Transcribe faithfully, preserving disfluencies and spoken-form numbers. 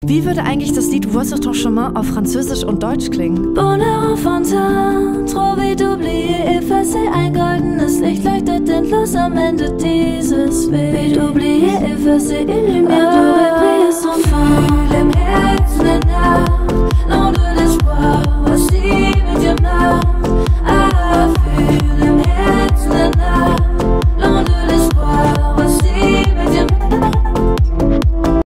Wie würde eigentlich das Lied Votre Chemin auf Französisch und Deutsch klingen? Bonheur enfantin, trop vite oublié, effacé, ein goldenes Licht leuchtet endlos am Ende dieses Wegs. Vite oublié, effacé, une lumière dorée brille son